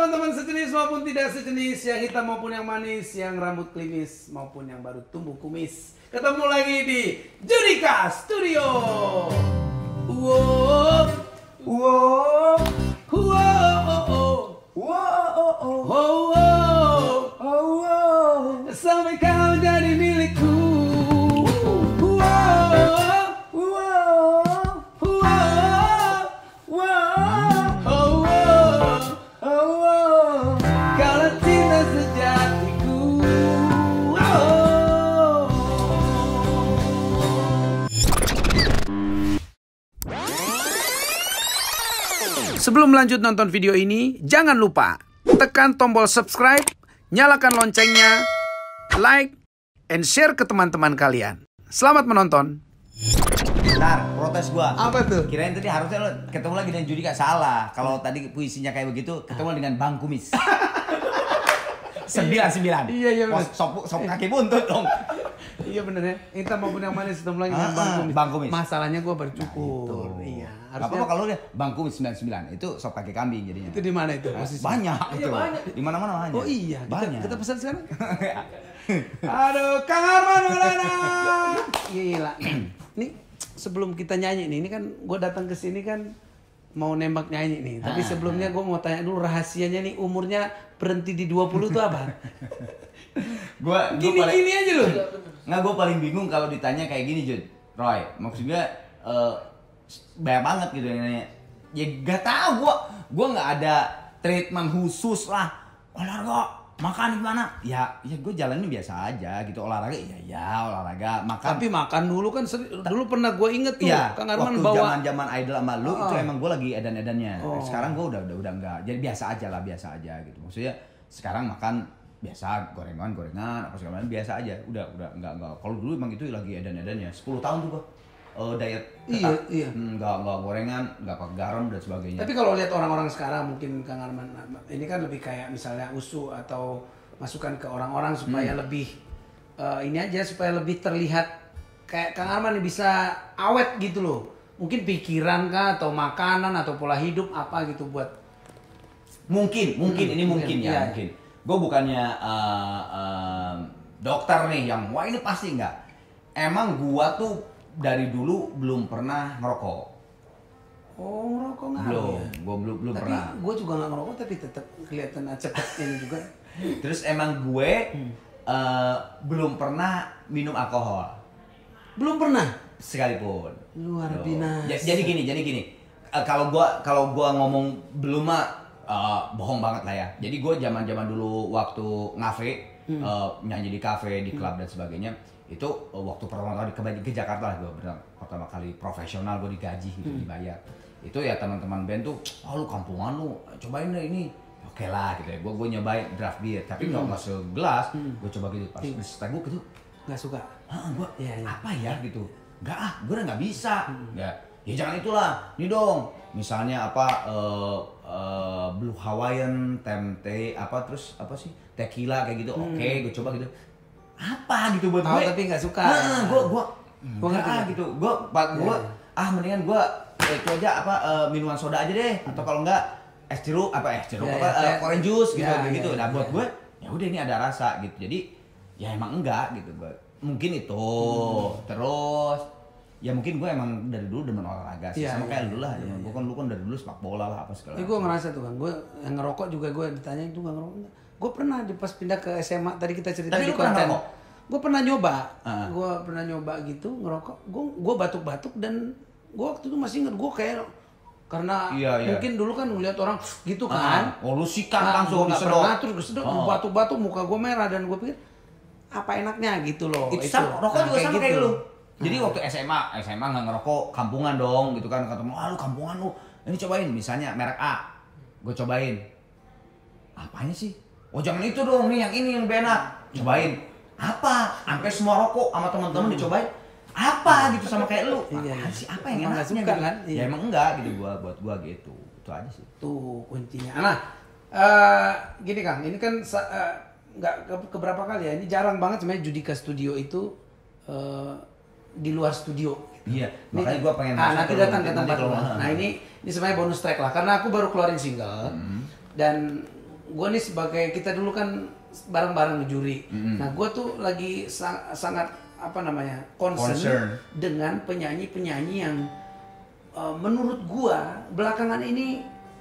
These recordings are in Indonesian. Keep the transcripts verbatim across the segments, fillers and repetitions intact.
teman-teman sejenis maupun tidak sejenis, yang hitam maupun yang manis, yang rambut klimis maupun yang baru tumbuh kumis. Ketemu lagi di Judika Studio. Wow, wow, wow, wow, wow, wow, sampai kau jadi milikku. Sebelum lanjut nonton video ini, jangan lupa tekan tombol subscribe, nyalakan loncengnya, like, and share ke teman-teman kalian. Selamat menonton. Bentar, protes gua. Apa tuh? Kirain tadi harusnya lo ketemu lagi dengan Judika, salah. Kalau tadi puisinya kayak begitu, ketemu dengan Bang Kumis. Sembilan sembilan. Iya iya. Oh, sop sop kaki buntut dong. Iya bener ya. Kita maupun yang manis ketemu lagi dengan Ah, Bang Kumis. Bang Kumis. Masalahnya gua bercukur. Nah, iya. Harusnya... apa-apa kalau dia Bang Kumis sembilan sembilan itu sop kaki kambing jadinya. Itu di mana itu? Posisinya? Banyak Iya, itu. banyak. Di mana-mana banyak. Oh iya, kita, banyak. kita pesan sekarang. Aduh, Kang Arman Maulana. Gila. Nih sebelum kita nyanyi nih, ini kan gue datang ke sini kan mau nembak nyanyi nih. Tapi ah, sebelumnya gue mau tanya dulu rahasianya nih, umurnya berhenti di dua puluh tuh apa? gua Gini gua paling, gini aja loh. Nggak, gue paling bingung kalau ditanya kayak gini, Jud. Roy, maksudnya uh, banyak banget gitu yang ya gak tau, gue gue nggak ada treatment khusus lah. Olahraga, makan gimana? Ya, ya gue jalannya biasa aja gitu. Olahraga, ya ya olahraga. Makan. Tapi makan dulu kan seri, dulu pernah gue inget tuh, ya, Kang Arman waktu bawa. zaman zaman idol sama lu oh. itu emang gue lagi edan-edannya. Oh. Sekarang gue udah udah udah enggak. Jadi biasa aja lah, biasa aja gitu. Maksudnya sekarang makan biasa, gorengan gorengan apa segala macam biasa aja. Udah udah enggak enggak. Kalau dulu emang itu lagi edan-edannya. sepuluh tahun tuh gue. Uh, diet iya, ketat. iya. Hmm, nggak nggak gorengan, nggak pakai garam dan sebagainya. Tapi kalau lihat orang-orang sekarang, mungkin Kang Arman ini kan lebih kayak misalnya usu atau masukan ke orang-orang supaya hmm. lebih uh, ini aja, supaya lebih terlihat kayak Kang Arman bisa awet gitu loh. Mungkin pikiran kah atau makanan atau pola hidup apa gitu buat mungkin mungkin hmm, ini mungkin ya, iya. mungkin. Gue bukannya uh, uh, dokter nih yang wah ini pasti enggak. Emang gua tuh dari dulu belum pernah ngerokok. Oh, ngerokok nggak? Belum, Ya? gue belum belum tapi pernah. Gue juga nggak ngerokok, tapi tetap kelihatan cepet ini juga. Terus emang gue hmm. uh, belum pernah minum alkohol. Belum pernah? Sekalipun. Luar biasa. Jadi gini, jadi gini. Uh, kalau gue kalau gue ngomong belum mah uh, bohong banget lah ya. Jadi gue zaman-zaman dulu waktu ngafe, hmm. uh, nyanyi di kafe, di klub hmm. dan sebagainya. Itu uh, waktu pertama kali ke, ke Jakarta lah gue pertama kali profesional, gue digaji gitu, hmm. dibayar. Itu ya teman-teman band tuh, oh lu kampungan lu, cobain deh ini. Oke lah gitu ya, gue gue nyobain draft beer, tapi nggak hmm. nggak segelas, hmm. gue coba gitu pas hmm. setelah gue gitu nggak suka. Ah, gue ya, ya. apa ya gitu, nggak ah, gue udah nggak bisa. Hmm. Ya, ya jangan itulah, nih dong. Misalnya apa uh, uh, Blue Hawaiian, tempe apa terus apa sih tequila kayak gitu, hmm. oke gue coba gitu. Apa gitu buat oh, gue? Tapi nggak suka. Nah, gue gue gue ngerti ah, gitu. Gue pak gue yeah. ah mendingan gue eh, itu aja apa uh, minuman soda aja deh, hmm. atau kalau enggak es jeruk apa es jeruk yeah, apa yeah, uh, orange juice gitu yeah, gitu. Yeah, nah buat yeah. gue ya udah ini ada rasa gitu. Jadi ya emang enggak gitu gue. Mungkin itu hmm. terus ya mungkin gue emang dari dulu demen olahraga sih yeah, sama yeah, kayak yeah, lu lah. Yeah, gue kan lu kan dari dulu sepak bola lah apa segala. Ya, gue ngerasa tuh kan, gue yang ngerokok juga gue ditanya itu nggak ngerokok. Gue pernah di pas pindah ke S M A tadi kita cerita tapi di konten. Gue pernah nyoba, uh. gue pernah nyoba gitu ngerokok. Gue gue batuk-batuk dan gue waktu itu masih inget gue kayak karena iya, iya. mungkin dulu kan ngeliat orang gitu kan. Uh. Oh lu sikat nah, langsung disedot. Pernah terus kesedot, oh. batuk-batuk muka gue merah dan gue pikir apa enaknya gitu loh. Itu, itu. Sama, rokok nah, juga kayak sama gitu. Kayak lu. Jadi nah. waktu S M A, S M A nggak ngerokok, kampungan dong gitu kan. Ketemu, ah lu kampungan lu, ini cobain misalnya merek A, gue cobain. Apanya sih? Oh jangan itu dong, nih yang ini yang lebih enak. Cobain. Apa? Sampai semua rokok sama teman-teman hmm. dicobain. Apa gitu sama kayak lu? Iya, iya. sih apa yang enggak suka gitu. kan? Iya. Ya emang enggak gitu gua buat gua gitu. Itu aja sih. Tuh kuncinya. Nah, uh, gini Kang, ini kan uh, nggak ke, keberapa kali ya? Ini jarang banget sebenarnya Judika Studio itu uh, di luar studio. Iya, makanya gue pengen ah, nanti datang ke tempat lu. Nah ini ini sebenarnya bonus track lah, karena aku baru keluarin single hmm. dan gue nih sebagai, kita dulu kan bareng-bareng juri. Mm-hmm. Nah gue tuh lagi sang, sangat apa namanya concern, Concern. dengan penyanyi-penyanyi yang uh, menurut gue belakangan ini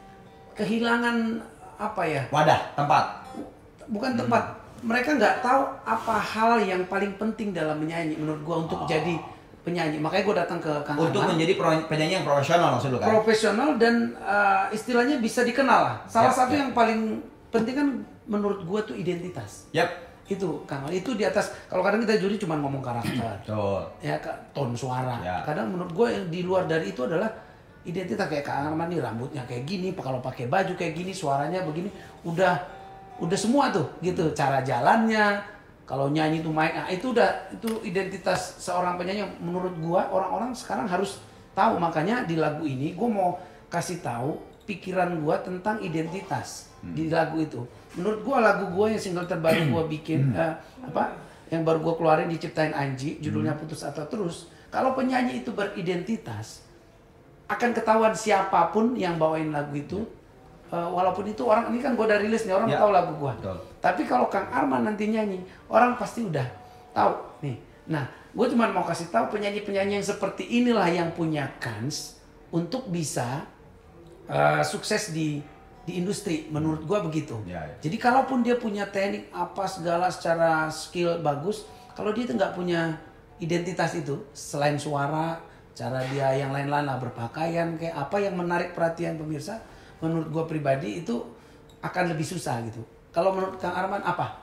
kehilangan apa ya? Wadah, tempat. Bukan tempat. Hmm. Mereka nggak tahu apa hal yang paling penting dalam menyanyi menurut gue untuk oh. jadi penyanyi. Makanya gue datang ke Kang Untuk Arman. menjadi pro- penyanyi yang profesional maksud lu kan? Profesional dan uh, istilahnya bisa dikenal lah. Salah yep, satu yep. yang paling penting kan menurut gue tuh identitas. Yap. Itu Kang, itu di atas. Kalau kadang kita juri cuma ngomong karakter. Betul. Ya, ton suara. Ya. Kadang menurut gue yang di luar dari itu adalah identitas. Kayak Kang Arman nih rambutnya kayak gini, kalau pakai baju kayak gini, suaranya begini, udah udah semua tuh gitu. Cara jalannya, kalau nyanyi tuh mic, nah itu udah itu identitas seorang penyanyi yang menurut gue orang-orang sekarang harus tahu. Makanya di lagu ini gue mau kasih tahu pikiran gue tentang identitas hmm. di lagu itu. Menurut gue lagu gue yang single terbaru gue bikin uh, apa yang baru gue keluarin diciptain Anji, judulnya Putus Atau Terus. Kalau penyanyi itu beridentitas, akan ketahuan siapapun yang bawain lagu itu. Uh, walaupun itu orang, ini kan gue udah rilis nih, orang ya. tahu lagu gue. Tapi kalau Kang Arman nanti nyanyi, orang pasti udah tahu nih. Nah, gue cuma mau kasih tahu penyanyi-penyanyi yang seperti inilah yang punya kans untuk bisa uh, sukses di di industri, menurut gua begitu. Ya, ya. Jadi kalaupun dia punya teknik apa segala secara skill bagus, kalau dia itu nggak punya identitas itu, selain suara, cara dia yang lain-lain lah, berpakaian kayak apa yang menarik perhatian pemirsa, menurut gua pribadi itu akan lebih susah gitu. Kalau menurut Kang Arman apa?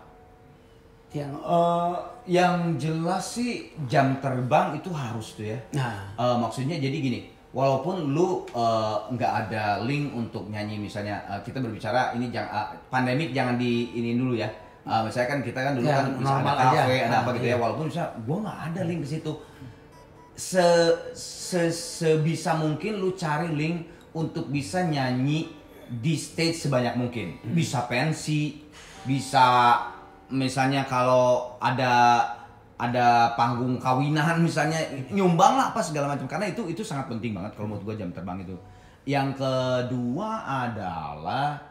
Yang uh, yang jelas sih jam terbang itu harus tuh ya. Nah, uh, maksudnya jadi gini. Walaupun lu nggak uh, ada link untuk nyanyi misalnya uh, kita berbicara ini jangan uh, pandemik jangan di ini dulu ya. Uh, misalnya kan kita kan dulu ya, kan bisa ada kafe ada apa gitu iya. ya. Walaupun misalnya gue nggak ada link ke situ. Se, se sebisa mungkin lu cari link untuk bisa nyanyi di stage sebanyak mungkin. Bisa pensi, bisa misalnya kalau ada ada panggung kawinan misalnya, nyumbang lah apa segala macam, karena itu itu sangat penting banget kalau menurut gue jam terbang itu. Yang kedua adalah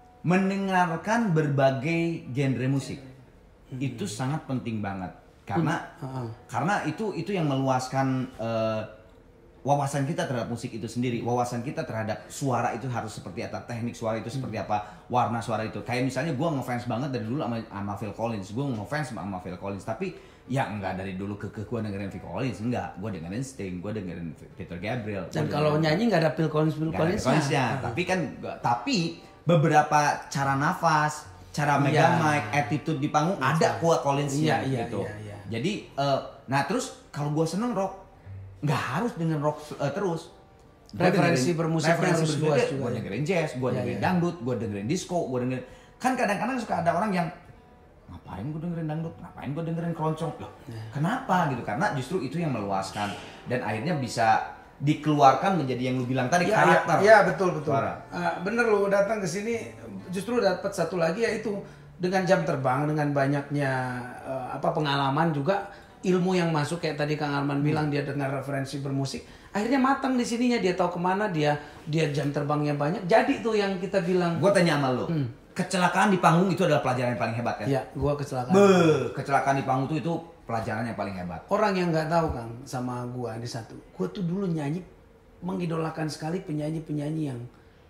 mendengarkan berbagai genre musik. Hmm. Itu sangat penting banget karena hmm. karena itu itu yang meluaskan uh, wawasan kita terhadap musik itu sendiri, wawasan kita terhadap suara itu harus seperti apa, teknik suara itu seperti apa, warna suara itu. Kayak misalnya gue ngefans banget dari dulu sama, sama Phil Collins, gue ngefans sama Phil Collins, tapi ya enggak dari dulu ke ke gue dengerin Phil Collins, enggak, gue dengerin Sting, gue dengerin Peter Gabriel. Dan kalau nyanyi nggak ada Phil Collins, Phil Collins ya. Tapi kan, tapi beberapa cara nafas, cara megang ya. mic, attitude di panggung ya, ada kuat Collinsnya ya, gitu. Ya, ya, ya. Jadi, uh, nah terus kalau gue seneng rock, nggak harus dengan rock uh, terus. Referensi bermusik harus luas juga. Gue dengerin jazz, gue dengerin ya, ya. dangdut, gue dengerin disco, gue dengerin. Kan kadang-kadang suka ada orang yang ngapain gue dengerin dangdut, ngapain gue dengerin keroncong, loh nah. kenapa gitu, karena justru itu yang meluaskan dan akhirnya bisa dikeluarkan menjadi yang lu bilang tadi, ya, karakter. Iya ya, betul betul. Uh, bener lu datang ke sini justru dapat satu lagi, yaitu dengan jam terbang, dengan banyaknya uh, apa pengalaman juga ilmu yang masuk, kayak tadi Kang Arman hmm. bilang dia dengar referensi bermusik, akhirnya matang di sininya, dia tahu kemana, dia dia jam terbangnya banyak, jadi tuh yang kita bilang. Gue tanya sama lu. Hmm. Kecelakaan di panggung itu adalah pelajaran yang paling hebat kan? Iya, gua kecelakaan. Be, kecelakaan di panggung itu itu pelajaran yang paling hebat. Orang yang nggak tahu Kang sama gua di satu, gua tuh dulu nyanyi mengidolakan sekali penyanyi-penyanyi yang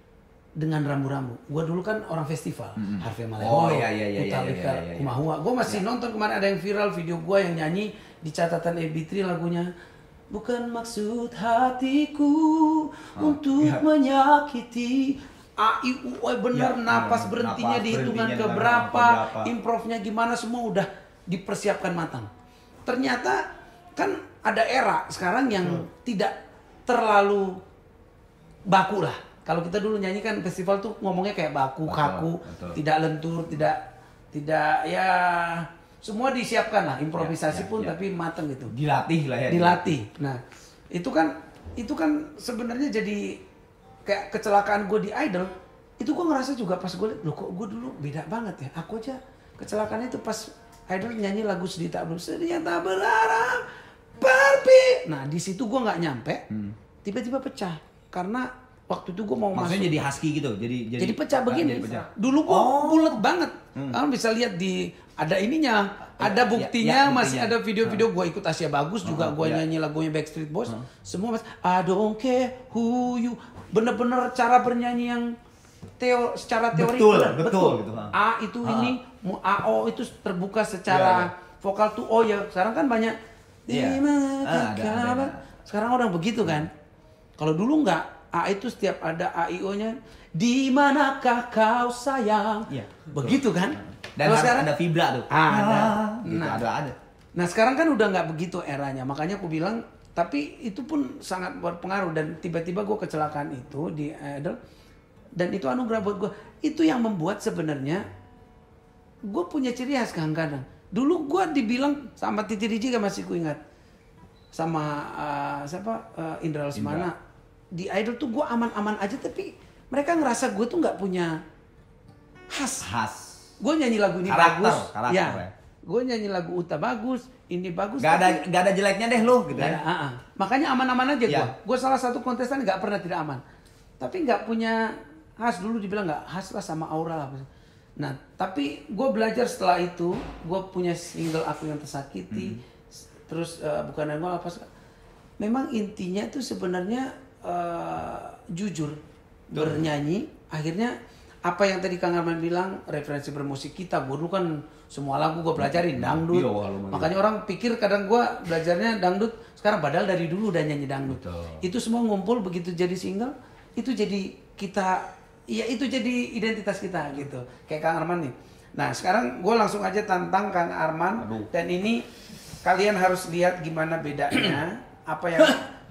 dengan rambu-rambu. Gua dulu kan orang festival, mm-hmm. Harvey Malaiholo, oh, iya, iya, iya, Utha iya, iya, iya. Kumahua. Gua masih ya. nonton kemarin ada yang viral video gua yang nyanyi di catatan E B tiga lagunya. Bukan maksud hatiku oh, untuk ya. menyakiti. A, I, U, O, bener, ya, napas berhentinya napas, dihitungan ke berapa, improvnya gimana, semua udah dipersiapkan matang. Ternyata kan ada era sekarang yang hmm. tidak terlalu baku lah. Kalau kita dulu nyanyi kan festival tuh ngomongnya kayak baku, betul, kaku, betul. tidak lentur, tidak tidak ya semua disiapkan lah, improvisasi ya, ya, pun ya. tapi matang gitu. Dilatih lah ya. Dilatih. Nah, itu kan itu kan sebenarnya jadi kayak kecelakaan gue di Idol, itu gue ngerasa juga pas gue liat, loh kok gue dulu beda banget ya. Aku aja kecelakaan itu pas Idol nyanyi lagu Sedih Tak Belum Sedih Tak Berharap Barbie. Nah di situ gue nggak nyampe, hmm. tiba-tiba pecah karena waktu itu gue mau Maksudnya masuk. jadi husky gitu, jadi Jadi, jadi pecah begini. jadi pecah. Dulu gue Oh. bulat banget. Hmm. Kalian bisa lihat di ada ininya, Ya, ada ya, buktinya, ya, masih buktinya. ada video-video gue ikut Asia Bagus juga, Uh, gue ya. nyanyi lagunya Backstreet Boys, semua mas I don't care who you, bener-bener cara bernyanyi yang teo, secara teori Betul, bener, betul, gitu, ha. A itu Ha. ini, mu- A O itu terbuka secara Ya, ya. vokal tuh O ya. Sekarang kan banyak. Iya. Di mana Ah, ada, ada, kabar? ada. Sekarang orang begitu kan. Kalau dulu enggak, A itu setiap ada A I O-nya. Di manakah kau sayang? Iya. Begitu kan? Dan Kalau harus sekarang ada vibra tuh. ada. Ah, gitu, Nah. ada ada. Nah sekarang kan udah nggak begitu eranya, makanya aku bilang, tapi itu pun sangat berpengaruh dan tiba-tiba gue kecelakaan itu di Idol dan itu anugerah buat gue. Itu yang membuat sebenarnya gue punya ciri khas kadang-kadang. Dulu gue dibilang sama Titi D J, masih ku ingat, sama uh, siapa uh, Indra Lesmana di Idol tuh gue aman-aman aja, tapi mereka ngerasa gue tuh nggak punya khas. Khas. Gue nyanyi lagu ini Karakter, bagus, karakter ya. ya. Gue nyanyi lagu Uta bagus, ini bagus. Gak ada tapi- gak ada jeleknya deh lu gitu Nggak ya. ada, ah, ah. Makanya aman-aman aja gue. Iya. Gue salah satu kontestan nggak pernah tidak aman. Tapi nggak punya khas, dulu dibilang nggak khas lah sama aura lah. Nah, tapi gue belajar setelah itu, gue punya single Aku Yang Tersakiti, Hmm. terus eh, bukan yang gue apa sih. Memang intinya tuh sebenarnya eh, jujur bernyanyi. Akhirnya apa yang tadi Kang Arman bilang, referensi bermusik kita, gue dulu kan semua lagu gue pelajarin dangdut. Iya, walau mana. Makanya orang pikir kadang gue belajarnya dangdut sekarang, padahal dari dulu udah nyanyi dangdut. Betul. Itu semua ngumpul begitu jadi single, itu jadi kita, ya itu jadi identitas kita gitu. Kayak Kang Arman nih. Nah sekarang gue langsung aja tantang Kang Arman. Aduh. Dan ini kalian harus lihat gimana bedanya. apa yang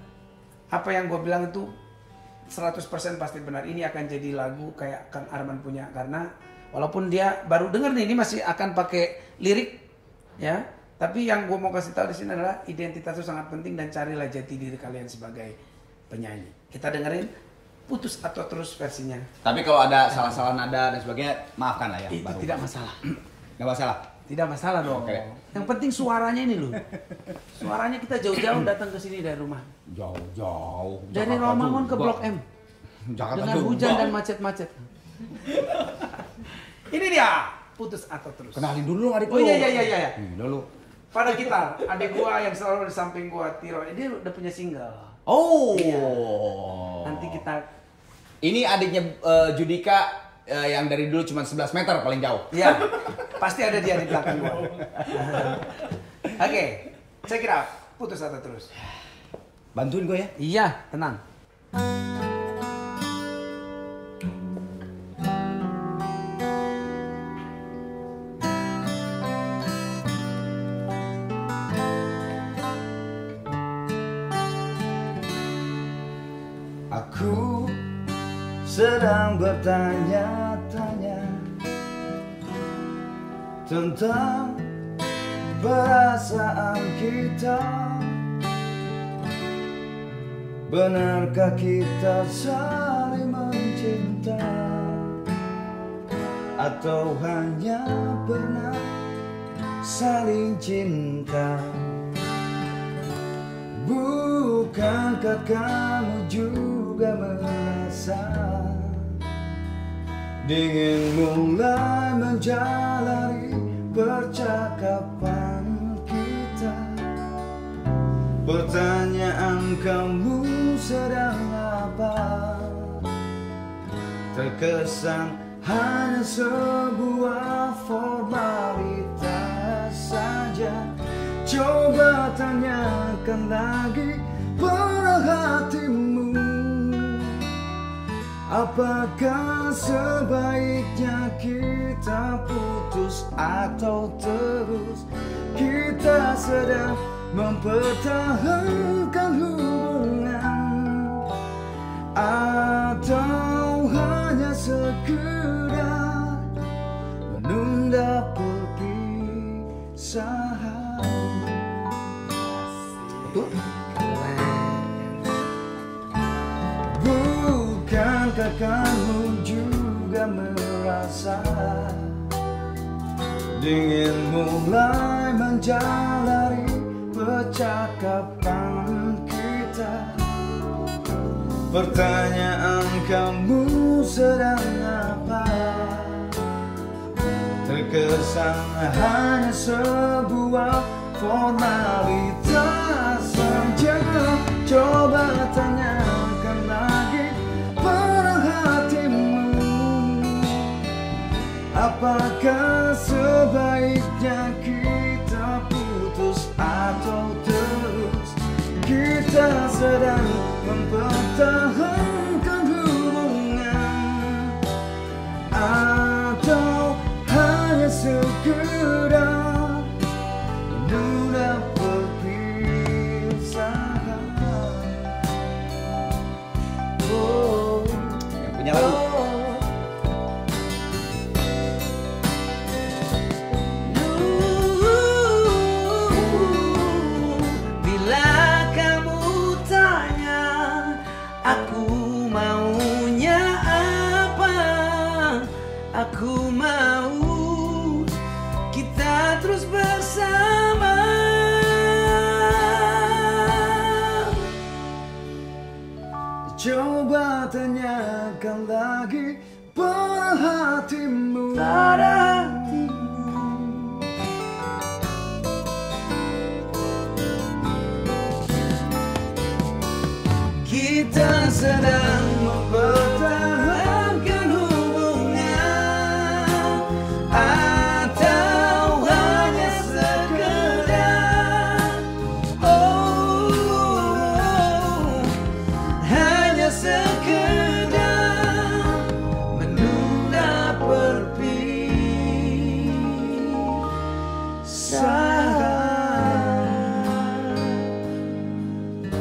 apa yang gue bilang itu seratus persen pasti benar. Ini akan jadi lagu kayak Kang Arman punya, karena walaupun dia baru denger nih, ini masih akan pakai lirik ya. Tapi yang gue mau kasih tahu di sini adalah identitas itu sangat penting, dan carilah jati diri kalian sebagai penyanyi. Kita dengerin Putus Atau Terus versinya. Tapi kalau ada salah-salah nada dan sebagainya, maafkan lah ya. Itu baru. tidak masalah. Gak masalah. Tidak masalah dong. Oke. Yang penting suaranya ini loh. Suaranya kita jauh-jauh datang ke sini dari rumah. Jauh-jauh. Dari Jakarta Rawamangun ke juga. Blok M. Jakarta Dengan juga. hujan dan macet-macet. Ini dia, Putus Atau Terus. Kenalin dulu adik Oh lu. iya iya iya iya. Hmm, dulu. Pada gitar, adik gua yang selalu di samping gua, Tiro. Dia udah punya single. Oh. Iya. Nanti kita Ini adiknya eh, Judika eh, yang dari dulu cuma sebelas meter paling jauh. ya, pasti ada dia di belakang gua. Oke, check it out. Putus Atau Terus. Bantuin gue ya. Iya, tenang. Aku sedang bertanya-tanya tentang perasaan kita. Benarkah kita saling mencinta, atau hanya pernah saling cinta? Bukankah kamu juga merasa ingin mulai menjalani percakapan kita? Pertanyaan kamu sedang apa? Terkesan hanya sebuah formalitas saja. Coba tanyakan lagi pada hatimu, apakah sebaiknya kita putus atau terus kita sedang mempertahankan hubungan, atau hanya sekedar menunda perpisahan. Betul? Bukankah kamu juga merasa ingin mulai menjalani percakapan kita? Pertanyaan kamu sedang apa? Terkesan hanya sebuah formalitas saja. Coba tanyakan lagi pada hatimu, apakah sebaiknya kita putus atau terus kita sedang mempertahankan hubungan, atau hanya sekedar menunda perpisahan. Oh, Yang punya lagu. Bila kamu tanya aku maunya apa, aku mau kita terus bersama. coba tanyakan lagi pada hatimu, Pada hatimu. Kita sedang mempertahankan hubungan, atau hanya sekedar oh, hanya sekedar menunda perpisahan.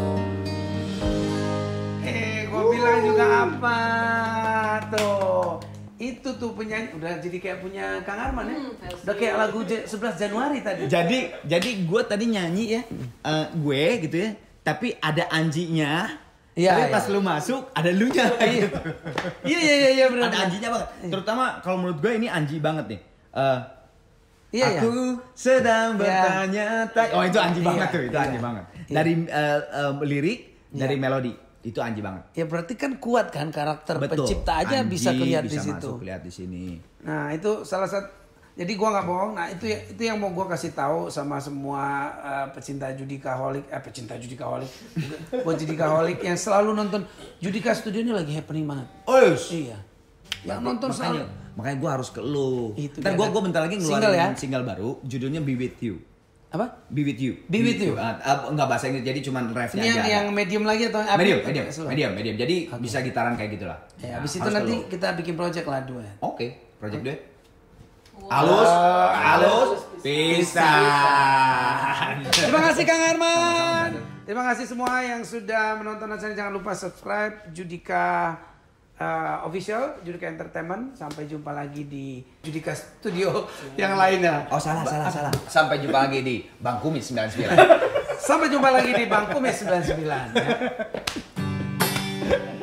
Eh, gua bilang juga apa tuh? Itu tuh penyanyi udah jadi kayak punya Kang Arman ya. Udah kayak lagu Je- sebelas Januari tadi. Jadi jadi gue tadi nyanyi ya, eh, gue gitu ya. Tapi ada Anjinya. Iya, Tapi iya. pas lu masuk ada lu nya lagi. Iya iya iya iya benar. Ada Anjinya banget. Terutama kalau menurut gue ini Anji banget nih. Eh, Iya iya. aku sedang Iya. bertanya tanya. Oh itu Anji Iya, banget tuh, itu iya. Anji banget. Iya. Dari eh, eh, lirik, dari Iya. melodi, itu Anji banget. Ya berarti kan kuat kan karakter Betul. pencipta aja Anji bisa kelihatan di bisa situ. masuk, lihat di sini. Nah itu salah satu. Jadi gua nggak bohong. Nah itu ya- itu yang mau gua kasih tahu sama semua uh, pecinta Judikaholik, eh pecinta Judikaholik, buat Judikaholik yang selalu nonton Judika Studio ini lagi happening banget. Oh Iya. Yang nonton makanya, selalu. makanya gue harus ke lu. Itu Ntar dia gue ada. gue bentar lagi ngeluarin Single ya? single baru, judulnya Be With You. Apa? Be With You. Be With You. Ah, ah, enggak bahasa Inggris, jadi cuman refnya Ini yang, aja. yang medium lagi atau apa? medium, medium, Slow? medium, medium. Jadi bisa gitaran kayak gitulah. Ya, Nah, abis itu harus ke nanti lu. kita bikin project lah duet. Oke, project duet. Halus, halus, pisan. Terima kasih Kang Arman. Terima kasih semua yang sudah menonton acara. Jangan lupa subscribe Judika uh, Official, Judika Entertainment. Sampai jumpa lagi di Judika Studio yang lainnya. Oh salah, salah, salah. Sampai jumpa lagi di Bang Kumis sembilan puluh sembilan. Sampai jumpa lagi di Bang Kumis sembilan puluh sembilan ya.